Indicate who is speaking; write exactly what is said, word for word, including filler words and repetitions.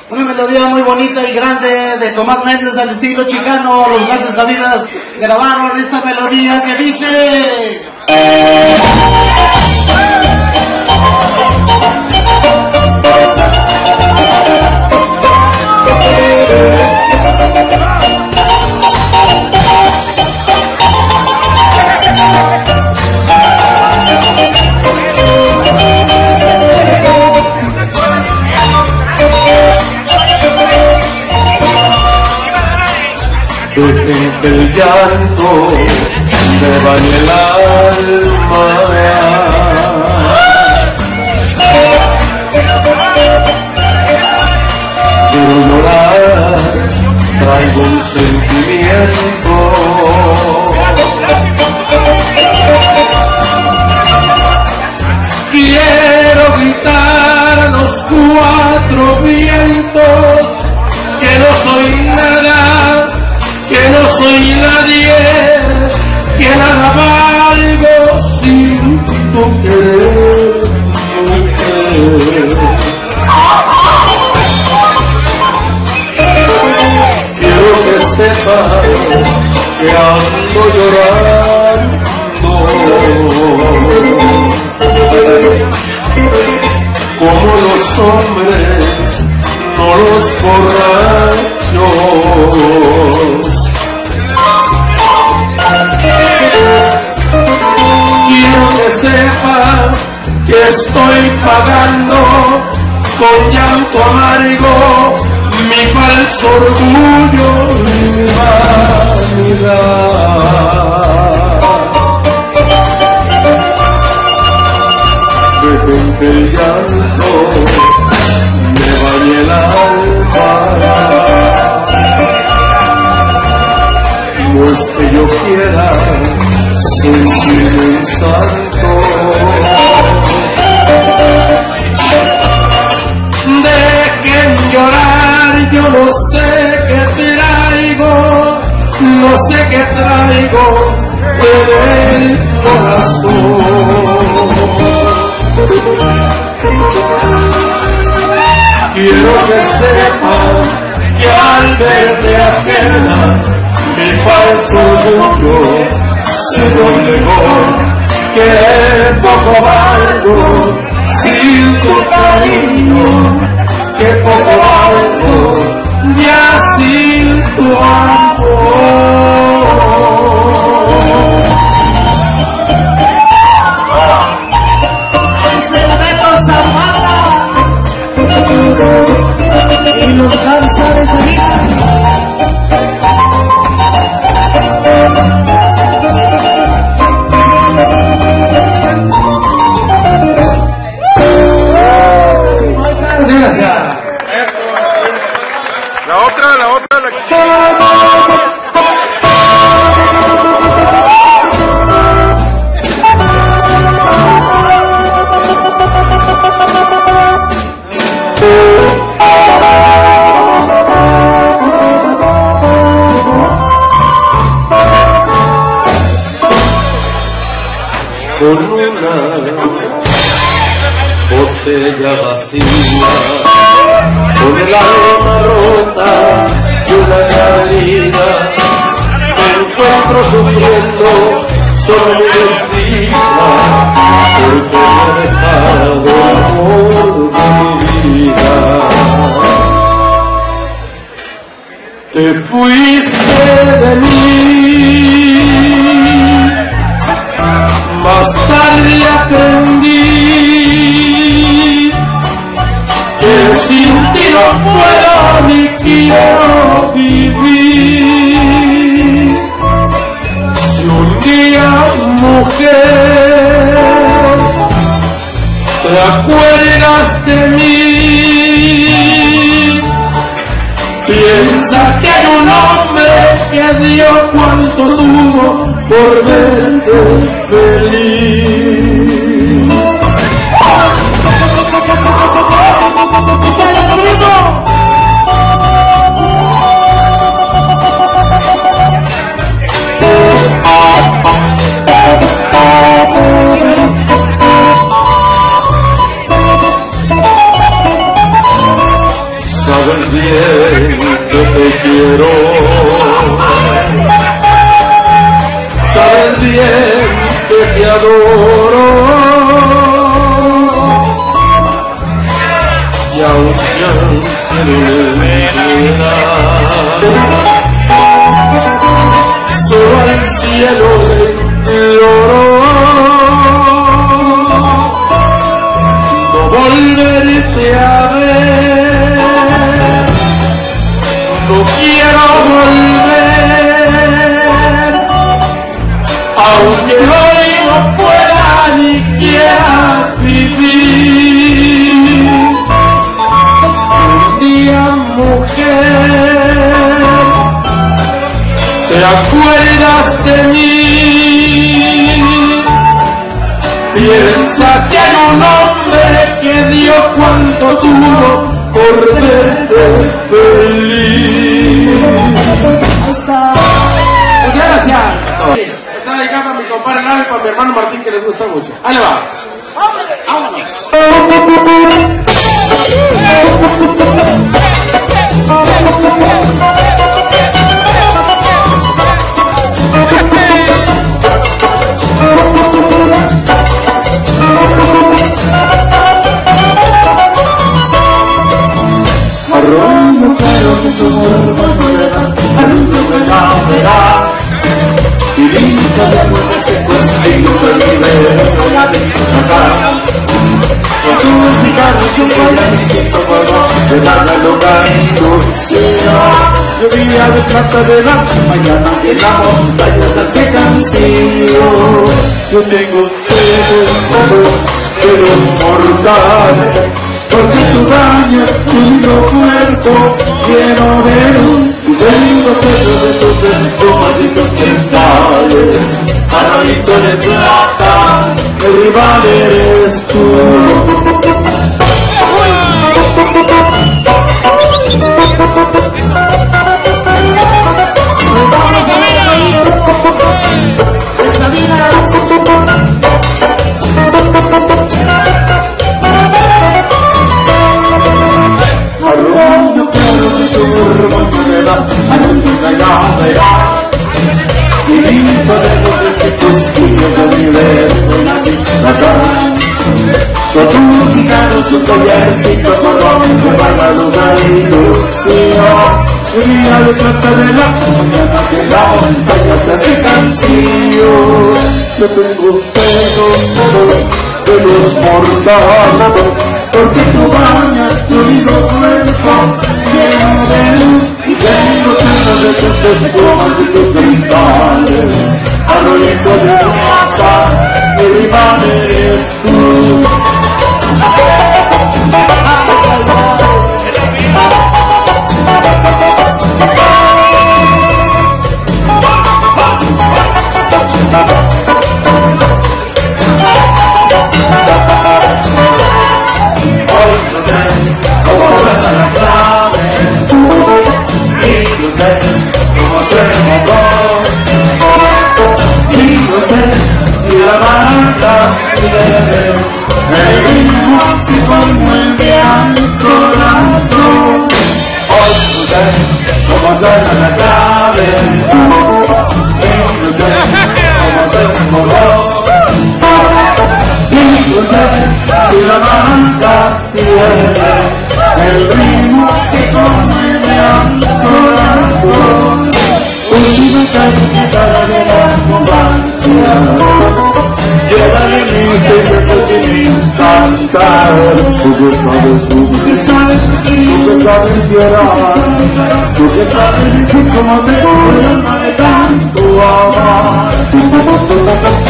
Speaker 1: Una melodía muy bonita y grande de Tomás Méndez al estilo chicano. Los Garces Salinas grabaron esta melodía que dice...
Speaker 2: Dejen que el llanto me bañe el alma. Quiero llorar, traigo un sentimiento. Quiero gritar a los cuatro vientos que no soy nada, que no soy nadie, que nada valgo sin tu querer, mujer. Quiero que sepas que ando llorando, como los hombres, no los borrachos. Quiero que sepas que estoy pagando con llanto amargo mi falso orgullo y mi vanidad. Dejen que el llanto me bañe el alma. No es que yo quiera sentirme un santo. Dejen llorar, yo no sé qué traigo, no sé qué traigo en el corazón. Quiero que sepan que al verte ajena mi falso orgullo se doblegó, que poco valgo sin tu cariño, que poco valgo ya sin tu amor.
Speaker 1: Y los Garces Salinas.
Speaker 3: La otra, la otra, la...
Speaker 2: Con una botella vacía, con el alma rota y una herida, me encuentro sufriendo sobre mi desdicha, porque me he dejado el amor de mi vida. Te fuiste de mí, más tarde aprendí que sin ti no puedo ni quiero vivir. Si un día, mujer, te acuerdas de mí, piensa que hay un hombre que dio cuanto tuvo por verte feliz. sabes bien que te quiero, sabes bien que te adoro, y aunque al cielo le da, solo al cielo le lloro, no volverte a ver, no quiero volver, aunque hoy no pueda ni quiera vivir. Si un día, mujer, te acuerdas de mí, piensa que hay un hombre que dio cuanto tuvo por verte feliz. Muchas gracias. Está dedicado a mi compadre Lalo y para mi hermano Martín, que les gusta mucho. Ahí le va. ¡Vámonos! Arroyo claro que tu hermano le da, arroyo que la verá, y linda de amor que se consigue, se libera la vida. Con tu picado su poder y siento fuego, de darle lugar y dulzura. Lluvia de plata de la mañana, que la montaña se hace canción. Yo tengo celos de los mortales, porque tú dañas tu lindo cuerpo lleno de luz, y tengo celos de tus estómagos cristales, arroyito de plata, el rival eres tú. Arroyo claro que tu hermano le da, arroyo que la verá, y lindo de los besicos de mi verde la vida. Con tu gigano, su collarcito colón, que baila lugar y ilusión. Y mira de plata de la mañana, que la montaña se hace canción. Yo tengo celos de los mortales, porque tú bañas tu lindo cuerpo lleno de luz, y tengo celos de tus espumas y tus cristales, arroyito de plata, mi rival eres tú. El ritmo que conmueve a mi corazón. Hoy no sé cómo suena la clave, y no sé cómo se enamoró, y no sé si la mandas tiene el ritmo que conmueve a mi corazón. Última carta de la compañía, llévale mi historia que tienes cantar. Tú que sabes, tú que sabes, tú que sabes llorar, tú que sabes decir cómo te voy a amar de tanto amar.